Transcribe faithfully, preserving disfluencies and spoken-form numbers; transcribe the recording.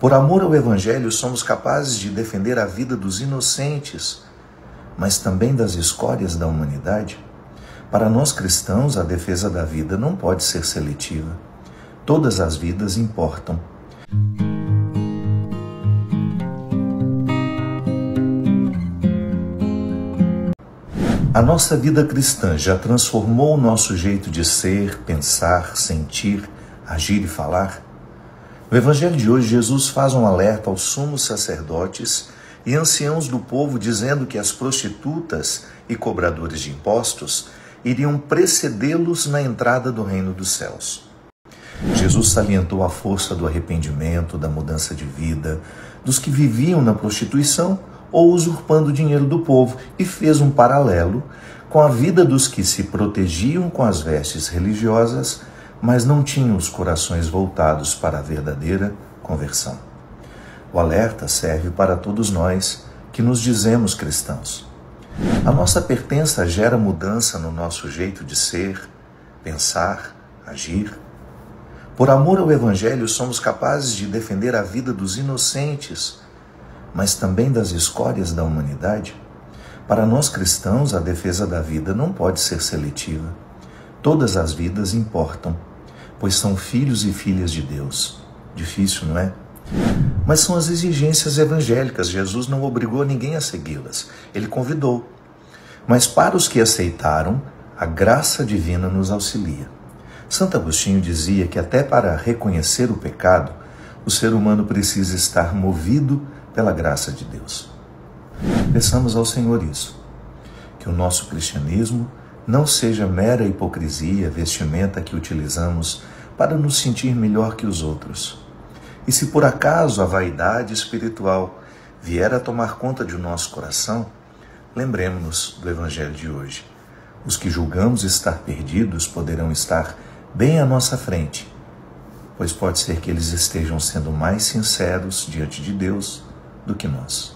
Por amor ao Evangelho, somos capazes de defender a vida dos inocentes, mas também das escórias da humanidade. Para nós cristãos, a defesa da vida não pode ser seletiva. Todas as vidas importam. A nossa vida cristã já transformou o nosso jeito de ser, pensar, sentir, agir e falar? No Evangelho de hoje, Jesus faz um alerta aos sumos sacerdotes e anciãos do povo, dizendo que as prostitutas e cobradores de impostos iriam precedê-los na entrada do reino dos céus. Jesus salientou a força do arrependimento, da mudança de vida, dos que viviam na prostituição ou usurpando o dinheiro do povo, e fez um paralelo com a vida dos que se protegiam com as vestes religiosas, mas não tinham os corações voltados para a verdadeira conversão. O alerta serve para todos nós que nos dizemos cristãos. A nossa pertença gera mudança no nosso jeito de ser, pensar, agir. Por amor ao Evangelho, somos capazes de defender a vida dos inocentes, mas também das escórias da humanidade. Para nós cristãos, a defesa da vida não pode ser seletiva. Todas as vidas importam, pois são filhos e filhas de Deus. Difícil, não é? Mas são as exigências evangélicas. Jesus não obrigou ninguém a segui-las. Ele convidou. Mas para os que aceitaram, a graça divina nos auxilia. Santo Agostinho dizia que até para reconhecer o pecado, o ser humano precisa estar movido pela graça de Deus. Peçamos ao Senhor isso, que o nosso cristianismo não seja mera hipocrisia, vestimenta que utilizamos para nos sentir melhor que os outros. E se por acaso a vaidade espiritual vier a tomar conta de nosso coração, lembremos-nos do Evangelho de hoje. Os que julgamos estar perdidos poderão estar bem à nossa frente, pois pode ser que eles estejam sendo mais sinceros diante de Deus do que nós.